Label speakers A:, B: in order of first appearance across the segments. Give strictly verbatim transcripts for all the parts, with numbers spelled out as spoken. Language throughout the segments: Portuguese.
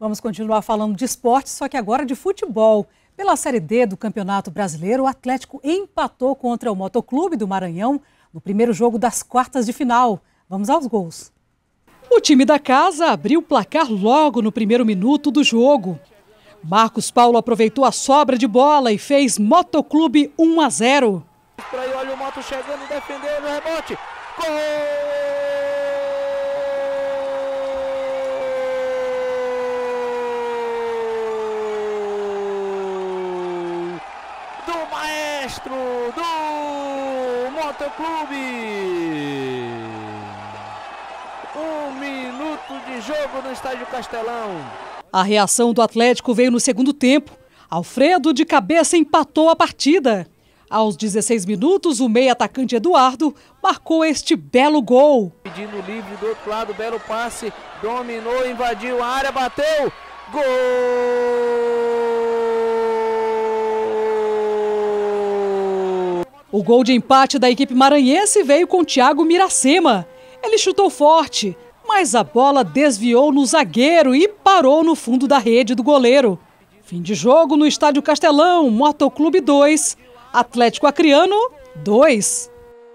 A: Vamos continuar falando de esporte, só que agora de futebol. Pela Série D do Campeonato Brasileiro, o Atlético empatou contra o Motoclube do Maranhão no primeiro jogo das quartas de final. Vamos aos gols. O time da casa abriu o placar logo no primeiro minuto do jogo. Marcos Paulo aproveitou a sobra de bola e fez Motoclube um a zero.
B: Aí, olha o Moto chegando, defendendo o rebote. Gol! Do maestro do Motoclube. Um minuto de jogo no Estádio Castelão.
A: A reação do Atlético veio no segundo tempo. Alfredo de cabeça empatou a partida. Aos dezesseis minutos, o meio-atacante Eduardo marcou este belo gol.
B: Pedindo livre do outro lado, belo passe, dominou, invadiu a área, bateu, gol!
A: O gol de empate da equipe maranhense veio com Thiago Miracema. Ele chutou forte, mas a bola desviou no zagueiro e parou no fundo da rede do goleiro. Fim de jogo no Estádio Castelão, Motoclube dois, Atlético Acreano dois.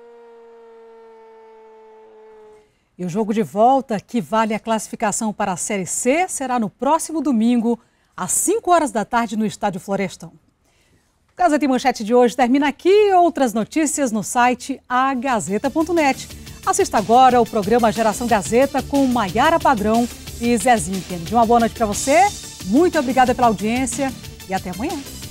A: E o jogo de volta, que vale a classificação para a Série C, será no próximo domingo, às cinco horas da tarde, no Estádio Florestal. O Gazeta em Manchete de hoje termina aqui. Outras notícias no site a gazeta ponto net. Assista agora o programa Geração Gazeta com Maiara Padrão e Zezinho Kennedy. Uma boa noite para você, muito obrigada pela audiência e até amanhã.